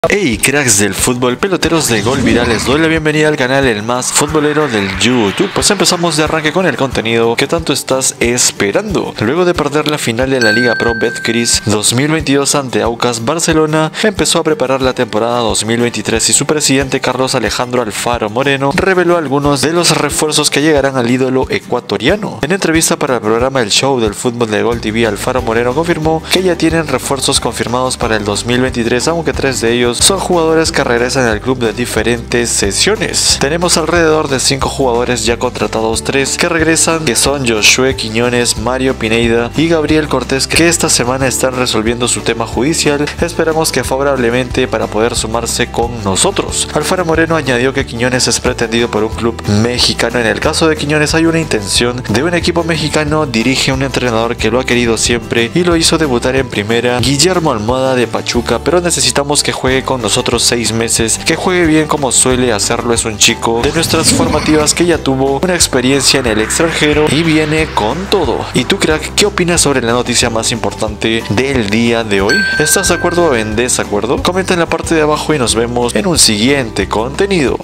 Hey cracks del fútbol, peloteros de Gol Viral, les doy la bienvenida al canal el más futbolero del YouTube. Pues empezamos de arranque con el contenido que tanto estás esperando. Luego de perder la final de la Liga Pro Betcris 2022 ante Aucas, Barcelona empezó a preparar la temporada 2023 y su presidente Carlos Alejandro Alfaro Moreno reveló algunos de los refuerzos que llegarán al ídolo ecuatoriano. En entrevista para el programa El Show del Fútbol de Gol TV, Alfaro Moreno confirmó que ya tienen refuerzos confirmados para el 2023, aunque 3 de ellos son jugadores que regresan al club de diferentes sesiones. Tenemos alrededor de 5 jugadores ya contratados, 3 que regresan, que son Josué Quiñones, Mario Pineda y Gabriel Cortés, que esta semana están resolviendo su tema judicial. Esperamos que favorablemente para poder sumarse con nosotros. Alfaro Moreno añadió que Quiñones es pretendido por un club mexicano. En el caso de Quiñones hay una intención de un equipo mexicano, dirige un entrenador que lo ha querido siempre y lo hizo debutar en primera, Guillermo Almada de Pachuca, pero necesitamos que juegue con nosotros 6 meses, que juegue bien como suele hacerlo. Es un chico de nuestras formativas que ya tuvo una experiencia en el extranjero y viene con todo. ¿Y tú, crack, qué opinas sobre la noticia más importante del día de hoy? ¿Estás de acuerdo o en desacuerdo? Comenta en la parte de abajo y nos vemos en un siguiente contenido.